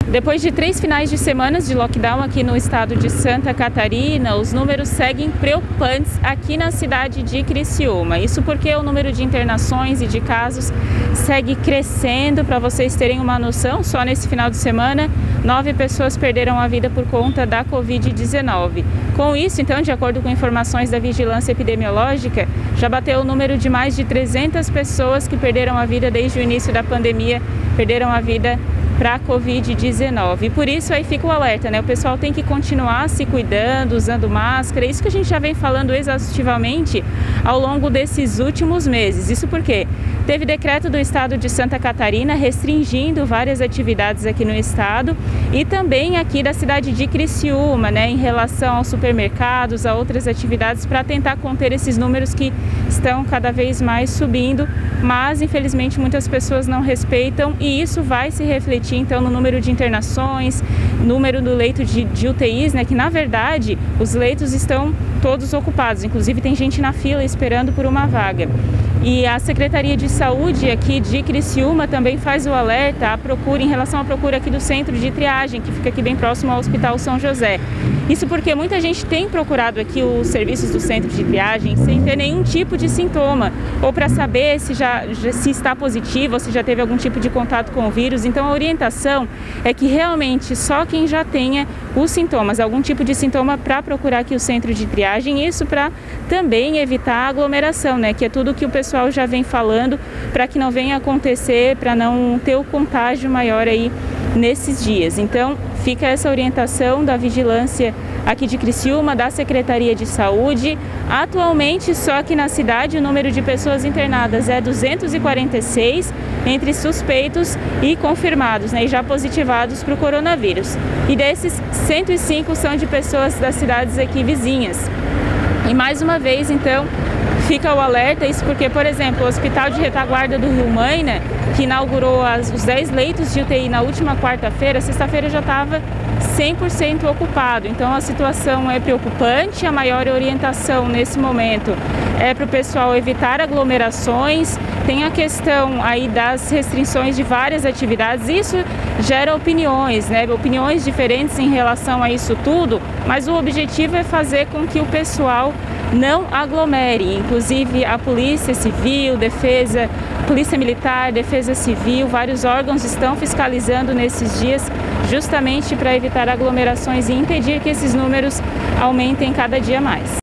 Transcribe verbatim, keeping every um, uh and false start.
Depois de três finais de semanas de lockdown aqui no estado de Santa Catarina, os números seguem preocupantes aqui na cidade de Criciúma. Isso porque o número de internações e de casos segue crescendo. Para vocês terem uma noção, só nesse final de semana, nove pessoas perderam a vida por conta da covid dezenove. Com isso, então, de acordo com informações da Vigilância Epidemiológica, já bateu o número de mais de trezentas pessoas que perderam a vida desde o início da pandemia, perderam a vida para a covid dezenove. E por isso aí fica o alerta, né? O pessoal tem que continuar se cuidando, usando máscara. Isso que a gente já vem falando exaustivamente ao longo desses últimos meses. Isso porque teve decreto do estado de Santa Catarina restringindo várias atividades aqui no estado e também aqui da cidade de Criciúma, né? Em relação aos supermercados, a outras atividades, para tentar conter esses números que estão cada vez mais subindo. Mas infelizmente muitas pessoas não respeitam e isso vai se refletir então no número de internações, número do leito de, de U T Is, né, que na verdade os leitos estão todos ocupados, inclusive tem gente na fila esperando por uma vaga. E a Secretaria de Saúde aqui de Criciúma também faz o alerta à procura, em relação à procura aqui do centro de triagem, que fica aqui bem próximo ao Hospital São José. Isso porque muita gente tem procurado aqui os serviços do centro de triagem sem ter nenhum tipo de sintoma, ou para saber se, já, se está positivo ou se já teve algum tipo de contato com o vírus. Então a orientação é que realmente só quem já tenha os sintomas, algum tipo de sintoma, para procurar aqui o centro de triagem. Isso para também evitar a aglomeração, né? Que é tudo que o pessoal já vem falando, para que não venha acontecer, para não ter o contágio maior aí nesses dias. Então fica essa orientação da vigilância aqui de Criciúma, da Secretaria de Saúde. Atualmente, só aqui na cidade, o número de pessoas internadas é duzentos e quarenta e seis, entre suspeitos e confirmados, né, e já positivados para o coronavírus. E desses, cento e cinco são de pessoas das cidades aqui vizinhas. E mais uma vez, então, fica o alerta, isso porque, por exemplo, o Hospital de Retaguarda do Rio Maina, que inaugurou as, os dez leitos de U T I na última quarta-feira, sexta-feira já estava cem por cento ocupado. Então a situação é preocupante. A maior orientação nesse momento é para o pessoal evitar aglomerações. Tem a questão aí das restrições de várias atividades. Isso gera opiniões, né? Opiniões diferentes em relação a isso tudo, mas o objetivo é fazer com que o pessoal não aglomere. Inclusive a Polícia Civil, Defesa, Polícia Militar, Defesa Civil, vários órgãos estão fiscalizando nesses dias justamente para evitar aglomerações e impedir que esses números aumentem cada dia mais.